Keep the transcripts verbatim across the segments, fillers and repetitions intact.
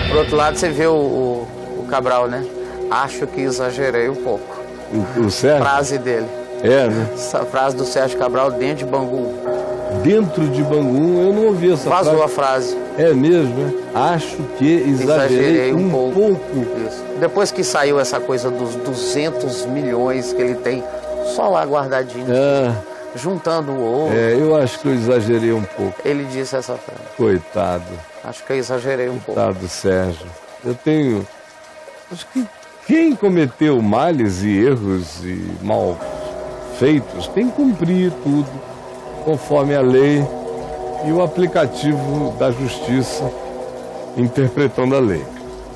Por outro lado, você vê o, o, o Cabral, né? Acho que exagerei um pouco. O, o Sérgio? Frase dele. É, né? Essa frase do Sérgio Cabral dentro de Bangu. Dentro de Bangu, eu não ouvi essa frase. Vazou a frase. É mesmo, né? Acho que exagerei, exagerei um, um pouco. pouco. Isso. Depois que saiu essa coisa dos duzentos milhões que ele tem só lá guardadinho, é. juntando o ouro. É, eu acho que eu exagerei um pouco. Ele disse essa frase. Coitado. Acho que eu exagerei um Coitado, pouco. Sérgio. Eu tenho... Acho que quem cometeu males e erros e mal feitos tem que cumprir tudo conforme a lei e o aplicativo da justiça interpretando a lei.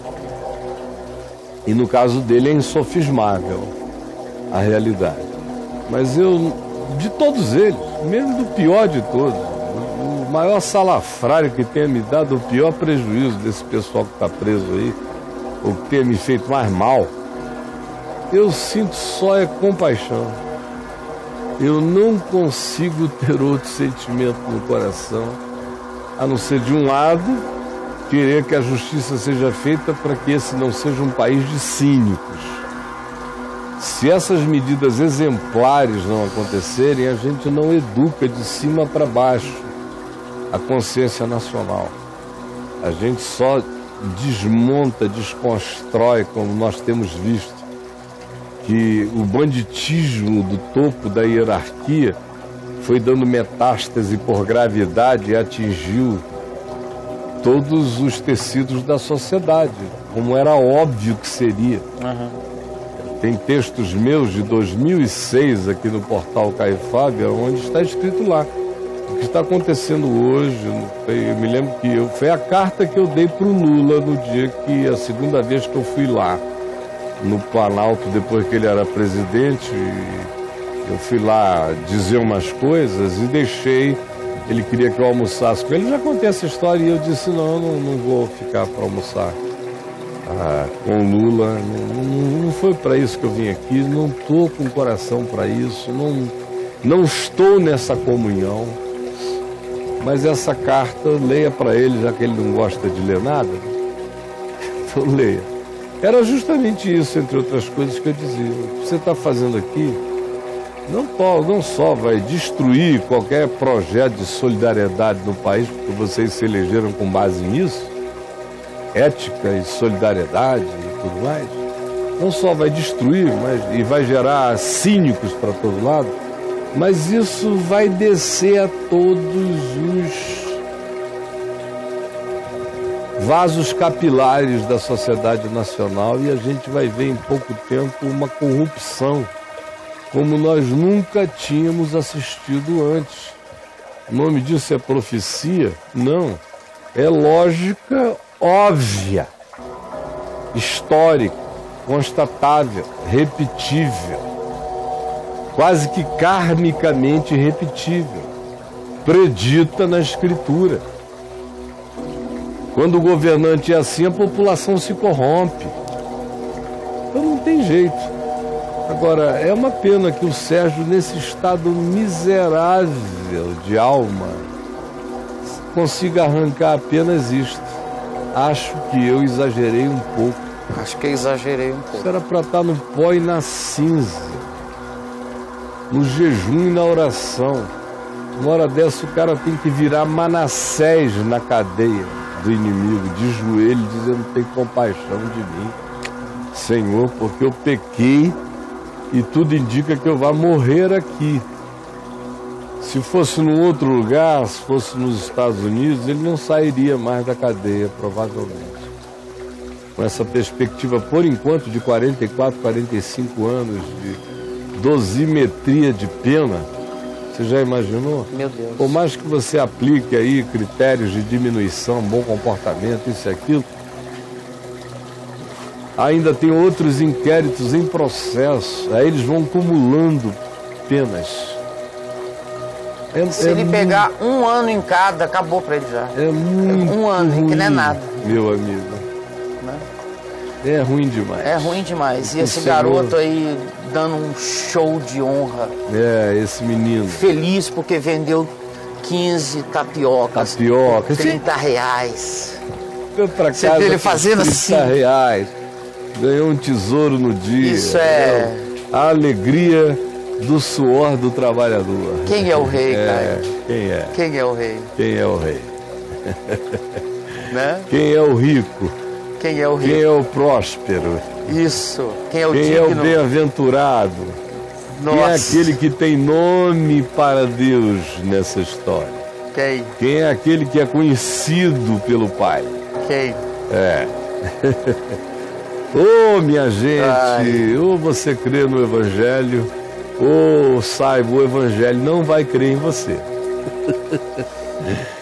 E no caso dele é insofismável a realidade. Mas eu, de todos eles, mesmo do pior de todos, o maior salafrário que tenha me dado o pior prejuízo desse pessoal que está preso aí, ou que tenha me feito mais mal, eu sinto só é compaixão. Eu não consigo ter outro sentimento no coração, a não ser, de um lado, querer que a justiça seja feita para que esse não seja um país de cínicos. Se essas medidas exemplares não acontecerem, a gente não educa de cima para baixo a consciência nacional. A gente só desmonta, desconstrói, como nós temos visto, que o banditismo do topo da hierarquia foi dando metástase por gravidade e atingiu todos os tecidos da sociedade, como era óbvio que seria. Uhum. Tem textos meus de dois mil e seis aqui no portal Caifábia, onde está escrito lá o que está acontecendo hoje. Eu me lembro que eu, foi a carta que eu dei para o Lula no dia que, a segunda vez que eu fui lá, no Planalto, depois que ele era presidente. Eu fui lá dizer umas coisas e deixei, ele queria que eu almoçasse com ele. Já contei essa história e eu disse, não, não, não vou ficar para almoçar ah, com o Lula. Não, não, não foi para isso que eu vim aqui, não estou com o coração para isso, não, não estou nessa comunhão. Mas essa carta, leia para ele, já que ele não gosta de ler nada, então leia. Era justamente isso, entre outras coisas, que eu dizia. O que você está fazendo aqui não, não só vai destruir qualquer projeto de solidariedade no país, porque vocês se elegeram com base nisso, ética e solidariedade e tudo mais, não só vai destruir, mas, e vai gerar cínicos para todo lado, mas isso vai descer a todos os vasos capilares da sociedade nacional e a gente vai ver em pouco tempo uma corrupção como nós nunca tínhamos assistido antes. O nome disso é profecia? Não. É lógica óbvia, histórica, constatável, repetível, quase que karmicamente repetível, predita na Escritura. Quando o governante é assim, a população se corrompe. Então não tem jeito. Agora, é uma pena que o Sérgio, nesse estado miserável de alma, consiga arrancar apenas isto. Acho que eu exagerei um pouco. Acho que eu exagerei um pouco. Isso era para estar no pó e na cinza, no jejum e na oração. Uma hora dessa o cara tem que virar Manassés na cadeia do inimigo, de joelho, dizendo: tem compaixão de mim, Senhor, porque eu pequei e tudo indica que eu vou morrer aqui. Se fosse num outro lugar, se fosse nos Estados Unidos, ele não sairia mais da cadeia, provavelmente. Com essa perspectiva, por enquanto, de quarenta e quatro, quarenta e cinco anos de dosimetria de pena, você já imaginou? Meu Deus. Por mais que você aplique aí critérios de diminuição, bom comportamento, isso e aquilo, ainda tem outros inquéritos em processo, aí eles vão acumulando penas. É, Se é ele muito, pegar um ano em cada, acabou para ele já. É muito Um ano, ruim, que não é nada. Meu amigo. Né? É ruim demais. É ruim demais. E esse Senhor... garoto aí dando um show de honra. É, esse menino. Feliz porque vendeu quinze tapiocas. Tapioca. trinta reais. Foi pra Você casa vê ele com fazendo trinta assim. reais. Ganhou um tesouro no dia. Isso é... A alegria do suor do trabalhador. Quem é o rei, É, Caio? quem é? Quem é o rei? Quem é o rei? Né? Quem é o rico? Quem é o Quem rei? é o próspero? Isso. Quem é o Quem é o digno? bem-aventurado? Quem é Nossa. aquele que tem nome para Deus nessa história? Quem? Quem é aquele que é conhecido pelo Pai? Quem? É. Ô, minha gente, Ai. ou você crê no Evangelho, ou saiba, o Evangelho não vai crer em você.